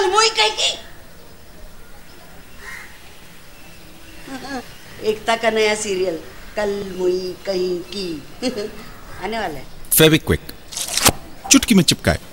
कल मुई कहीं की। एकता का नया सीरियल कल मुई कहीं की आने वाला है। फेविक्विक चुटकी में चिपकाए।